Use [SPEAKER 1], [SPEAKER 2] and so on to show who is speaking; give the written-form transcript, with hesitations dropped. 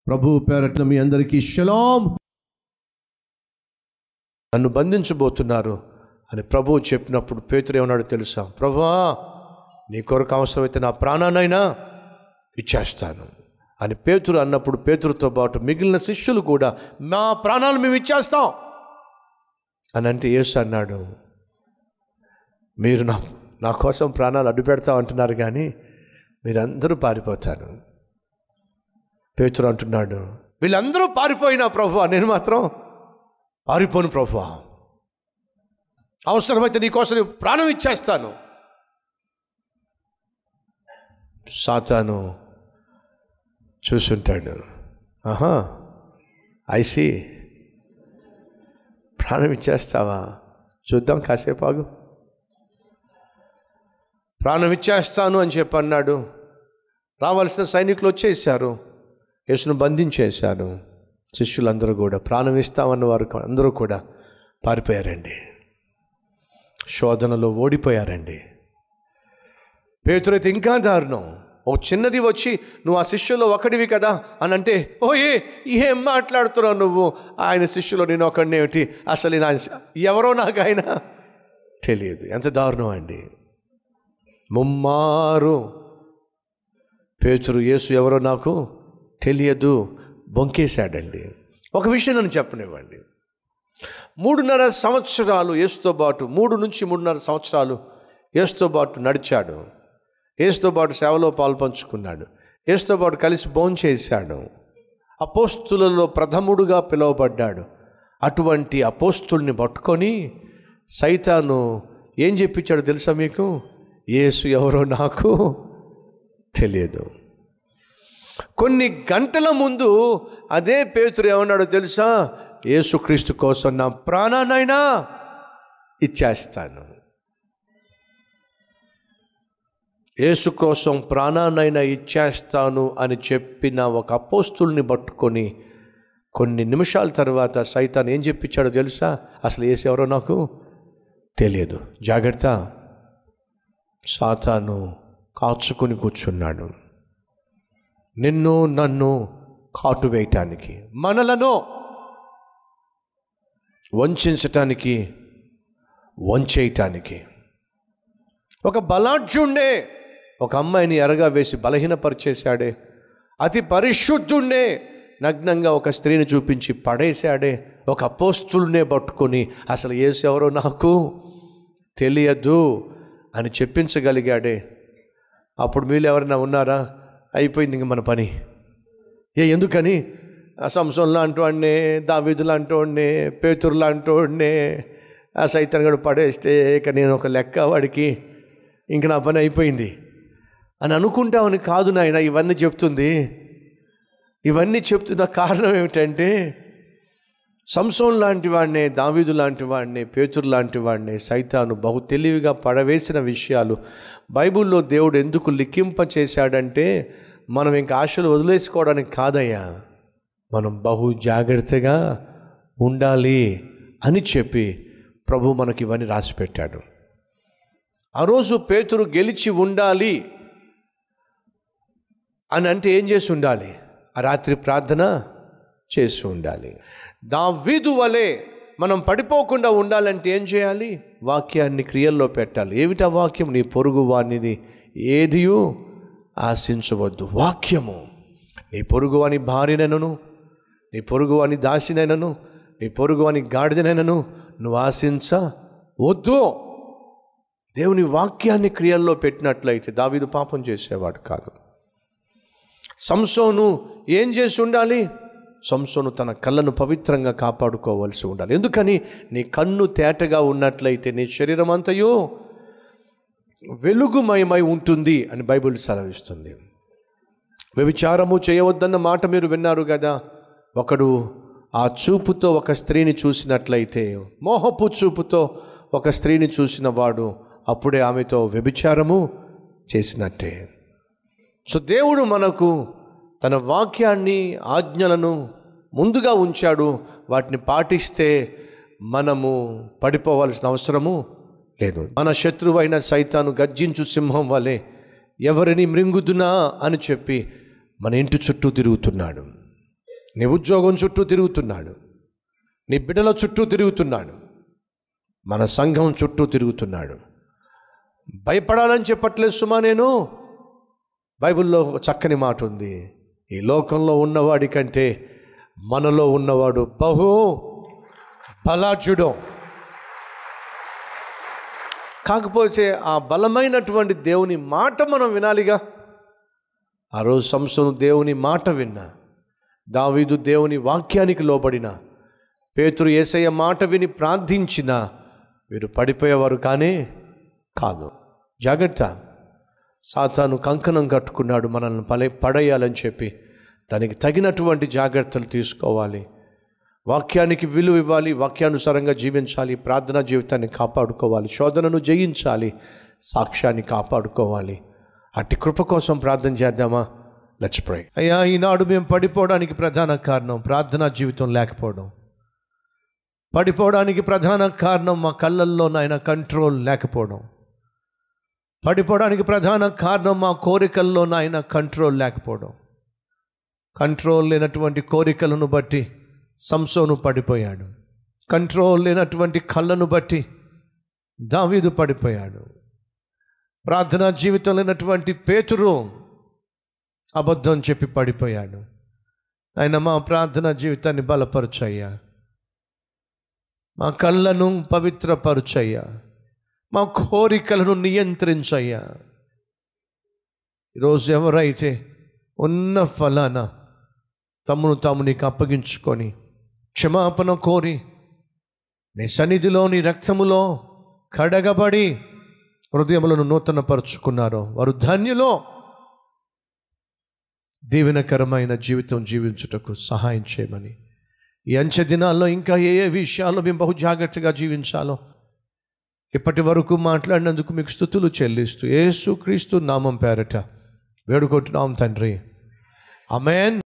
[SPEAKER 1] ప్రభువు పేరట మీ అందరికీ షలాం. నన్ను బంధించబోతున్నారు అని ప్రభువు చెప్పినప్పుడు పేతురు ఏమన్నాడు తెలుసా? ప్రభువా, నీ కొరకు అవసరమైతే నా ప్రాణాన్నైనా ఇచ్చేస్తాను అని పేతురు అన్నప్పుడు, పేతురుతో పాటు మిగిలిన శిష్యులు కూడా మా ప్రాణాలు మేము ఇచ్చేస్తాం అని అంటే యేసు అన్నాడు, మీరు నా కోసం ప్రాణాలు అడ్డు పెడతాం అంటున్నారు, కానీ మీరందరూ పారిపోతారు. పేతురు అంటున్నాడు, వీళ్ళందరూ పారిపోయినా ప్రభువా, నేను మాత్రం పారిపోను ప్రభువా, అవసరమైతే నీకోసం ప్రాణం ఇచ్చేస్తాను. సాతాను చూసుంటాడు, ఆహా ఐసి ప్రాణం ఇచ్చేస్తావా, చూద్దాం కాసేపు ఆగు. ప్రాణం ఇచ్చేస్తాను అని చెప్పి అన్నాడు. రావాల్సిన సైనికులు వచ్చేసారు, యేసును బంధించేశారు. శిష్యులందరూ కూడా ప్రాణం ఇస్తామన్న వారు అందరూ కూడా పారిపోయారండి, శోధనలో ఓడిపోయారండి. పేతురు అయితే ఇంకా దారుణం. ఒక చిన్నది వచ్చి నువ్వు ఆ శిష్యులో ఒకడివి కదా అని అంటే, ఓయే ఏం మాట్లాడుతున్నావు నువ్వు, ఆయన శిష్యులో నేను ఒకడినేమిటి, అసలు ఎవరో నాకు ఆయన తెలియదు. ఎంత దారుణం అండి. ముమ్మారు పేతురు యేసు ఎవరో నాకు తెలియదు బొంకేశాడండి. ఒక విషయం నన్ను చెప్పనివ్వండి, 3.5 సంవత్సరాలు యేసుతో పాటు, 3 నుంచి 3.5 సంవత్సరాలు యేసుతో పాటు నడిచాడు, యేసుతో పాటు సేవలో పాల్పంచుకున్నాడు, యేసుతో పాటు కలిసి భోంచేశాడు, అపోస్తులలో ప్రథముడుగా పిలువబడ్డాడు. అటువంటి అపోస్తుల్ని పట్టుకొని సైతాను ఏం చెప్పించాడు తెలుసా మీకు? యేసు ఎవరో నాకు తెలియదు. కొన్ని గంటల ముందు అదే పేతురు ఏమన్నాడో తెలుసా? యేసుక్రీస్తు కోసం నా ప్రాణాన్నైనా ఇచ్చేస్తాను. యేసు కోసం ప్రాణాన్నైనా ఇచ్చేస్తాను అని చెప్పిన ఒక అపోస్తుల్ని పట్టుకొని కొన్ని నిమిషాల తర్వాత సైతాన్ ఏం చెప్పించాడో తెలుసా? అసలు యేసు ఎవరో నాకు తెలియదు, జాగ్రత్త. సాతాను కాచుకొని కూర్చున్నాడు, నిన్ను నన్ను కాటు వేయటానికి, మనలను వంచటానికి, వంచేయటానికి. ఒక బలాఢ్యుణ్ణే ఒక అమ్మాయిని ఎరగా వేసి బలహీనపరిచేశాడే, అతి పరిశుద్ధుణ్ణే నగ్నంగా ఒక స్త్రీని చూపించి పడేశాడే, ఒక అపోస్తుల్నే పట్టుకొని అసలు యేసు ఎవరో నాకు తెలియదు అని చెప్పించగలిగాడే. అప్పుడు మీరు ఎవరైనా ఉన్నారా? అయిపోయింది ఇంక మన పని. ఎందుకని? సంసోన్ లాంటి వాడినే, దావీదు లాంటి వాడినే, పేతురు లాంటి వాడినే ఆ సైతాన్ గడు పడేస్తే ఇక నేను ఒక లెక్క వాడికి, ఇంక నా పని అయిపోయింది అని అనుకుంటామని కాదు నాయన ఇవన్నీ చెప్తుంది. ఇవన్నీ చెప్తున్న కారణం ఏమిటంటే, సంసోన్ లాంటి వాడినే, దావీదు లాంటి వాడినే, పేతురు లాంటి వాడినే సైతాను బహు తెలివిగా పడవేసిన విషయాలు బైబిల్లో దేవుడు ఎందుకు లిఖింప చేశాడంటే, మనం ఇంకా ఆశలు వదిలేసుకోవడానికి కాదయ్యా, మనం బహు జాగ్రత్తగా ఉండాలి అని చెప్పి ప్రభు మనకి ఇవన్నీ రాసిపెట్టాడు. ఆ రోజు పేతురు గెలిచి ఉండాలి అని అంటే ఏం చేసి ఉండాలి? ఆ రాత్రి ప్రార్థన చేసి ఉండాలి. దావీదు వలె మనం పడిపోకుండా ఉండాలంటే ఏం చేయాలి? వాక్యాన్ని క్రియల్లో పెట్టాలి. ఏమిటా వాక్యం? నీ పొరుగు వానిది ఏదియూ ఆశించవద్దు. వాక్యము. నీ పొరుగు వాని భార్యనైనను, నీ పొరుగు వాని దాసినైనను, నీ పొరుగు వాని గాడిదనైనను నువ్వు ఆశించవద్దు. దేవుని వాక్యాన్ని క్రియల్లో పెట్టినట్లయితే దావీదు పాపం చేసేవాడు కాదు. సంసోను ఏం చేసి ఉండాలి? సంసోను తన కళ్ళను పవిత్రంగా కాపాడుకోవాల్సి ఉండాలి. ఎందుకని? నీ కన్ను తేటగా ఉన్నట్లయితే నీ శరీరం అంతయో వెలుగుమయమై ఉంటుంది అని బైబిల్ సెలవిస్తుంది. వ్యభిచారము చేయవద్దన్న మాట మీరు విన్నారు కదా. ఒకడు ఆ చూపుతో ఒక స్త్రీని చూసినట్లయితే, మోహపు చూపుతో ఒక స్త్రీని చూసిన వాడు అప్పుడే ఆమెతో వ్యభిచారము చేసినట్టే. సో దేవుడు మనకు తన వాక్యాన్ని, ఆజ్ఞలను ముందుగా ఉంచాడు. వాటిని పాటిస్తే మనము పడిపోవాల్సిన అవసరము లేదు. మన శత్రువైన సైతాను గర్జించు సింహం వలె ఎవరిని మృంగుదునా అని చెప్పి మన ఇంటి చుట్టూ తిరుగుతున్నాడు. నీ ఉద్యోగం చుట్టూ తిరుగుతున్నాడు, నీ బిడ్డల చుట్టూ తిరుగుతున్నాడు, మన సంఘం చుట్టూ తిరుగుతున్నాడు. భయపడాలని చెప్పట్లేదు సుమా, నేను బైబిల్లో చక్కని మాట ఉంది, ఈ లోకంలో ఉన్నవాడి కంటే మనలో ఉన్నవాడు బహు బలాఢ్యుడు. కాకపోతే ఆ బలమైనటువంటి దేవుని మాట మనం వినాలిగా. ఆ రోజు సంసోను దేవుని మాట విన్నా, దావీదు దేవుని వాక్యానికి లోబడిన, పేతురు యేసయ్య మాట విని ప్రార్థించిన, వీరు పడిపోయేవారు కానీ కాదు. జాగ్రత్త, సాతాను కంకణం కట్టుకున్నాడు మనల్ని పడేయాలని చెప్పి. దానికి తగినటువంటి జాగ్రత్తలు తీసుకోవాలి, వాక్యానికి విలువ ఇవ్వాలి, వాక్యానుసారంగా జీవించాలి, ప్రార్థనా జీవితాన్ని కాపాడుకోవాలి, శోధనను జయించాలి, సాక్ష్యాన్ని కాపాడుకోవాలి. అట్టి కృప కోసం ప్రార్థన చేద్దామా? Let's pray. అయ్యా, ఈనాడు మేము పడిపోవడానికి ప్రధాన కారణం ప్రార్థనా జీవితం లేకపోవడం. పడిపోవడానికి ప్రధాన కారణం మా కళ్ళల్లో నాయన కంట్రోల్ లేకపోవడం. పడిపోవడానికి ప్రధాన కారణం మా కోరికల్లో నాయన కంట్రోల్ లేకపోవడం. కంట్రోల్ లేనటువంటి కోరికలను బట్టి సంసోను పడిపోయాడు. కంట్రోల్ లేనటువంటి కళ్ళను బట్టి దావీదు పడిపోయాడు. ప్రార్థనా జీవితం లేనటువంటి పేతురు అబద్ధం చెప్పి పడిపోయాడు. ఆయన మా ప్రార్థనా జీవితాన్ని బలపరచయ్యా, మా కళ్ళను పవిత్రపరచయ్యా, మా కోరికలను నియంత్రించయ్యా. ఈరోజు ఎవరైతే ఉన్న ఫలాన తమను తాము నీకు అప్పగించుకొని క్షమాపణ కోరి నీ సన్నిధిలో నీ రక్తములో కడగబడి హృదయములను నూతనపరుచుకున్నారో వారు ధన్యులో. దీవెనకరమైన జీవితం జీవించుటకు సహాయం చేయమని, ఈ అంచె దినాల్లో ఇంకా ఏ ఏ విషయాల్లో మేము బహు జాగ్రత్తగా జీవించాలో ఇప్పటి వరకు మాట్లాడినందుకు మీకు స్తుతులు చెల్లిస్తూ యేసుక్రీస్తు నామం పేరట వేడుకుంటున్నాం తండ్రి. ఆమేన్.